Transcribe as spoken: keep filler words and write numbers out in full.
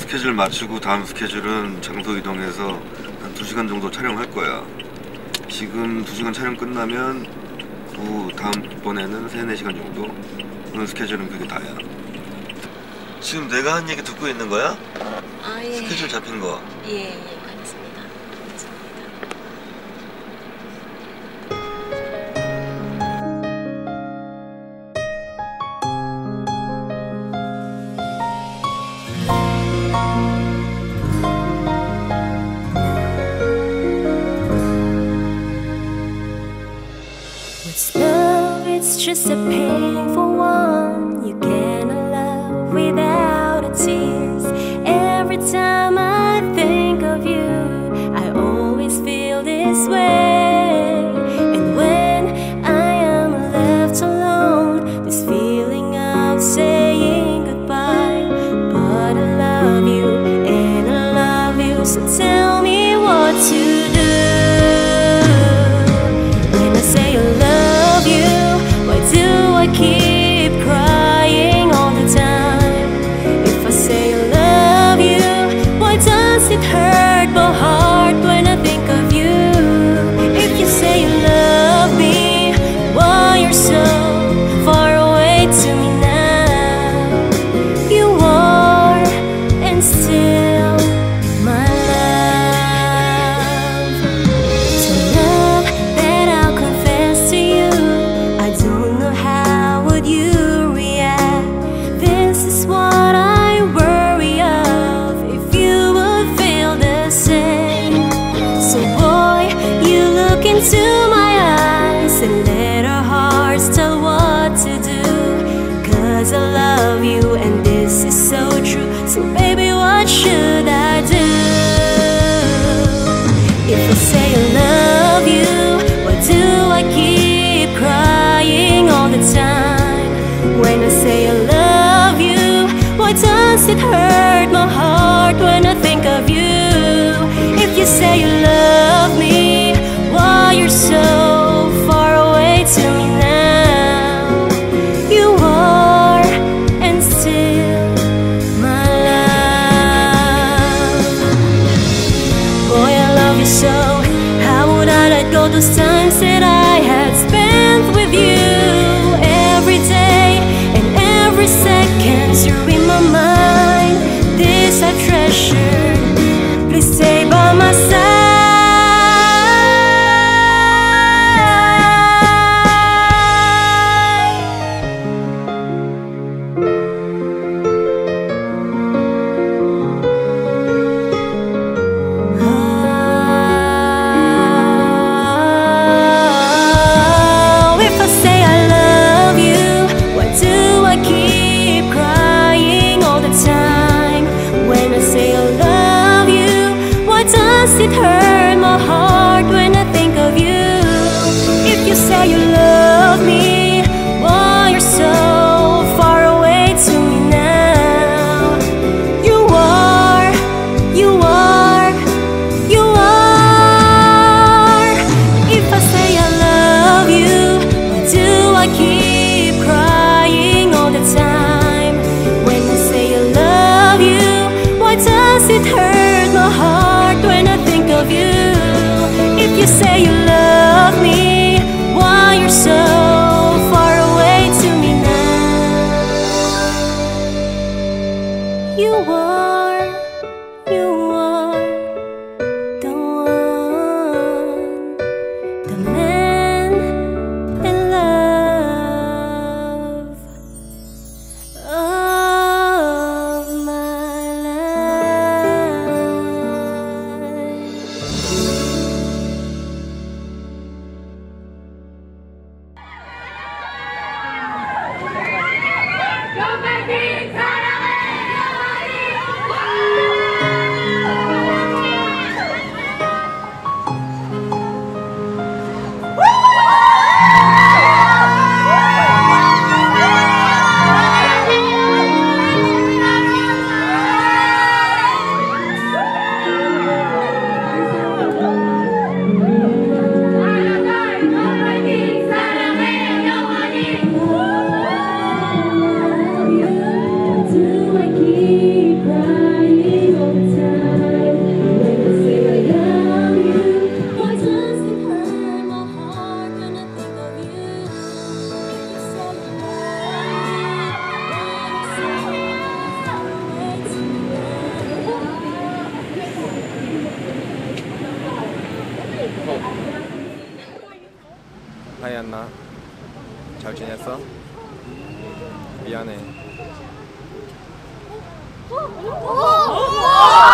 스케줄 맞추고 다음 스케줄은 장소 이동해서 한 두 시간 정도 촬영할 거야. 지금 두 시간 촬영 끝나면 그 다음번에는 세네 시간 정도. 오늘 스케줄은 그게 다야. 지금 내가 한 얘기 듣고 있는 거야? 아, 예. 스케줄 잡힌 거. 예, 예, 알겠습니다. What's love? It's just a painful one. You cannot love without a tears. Every time I think of you, I always feel this way. And when I am left alone, this feeling of saying goodbye. But I love you and I love you, so tell me what to do. When I say I love you, why do I keep crying all the time? If I say I love you, why do 하이 안나. 잘 지냈어? 미안해.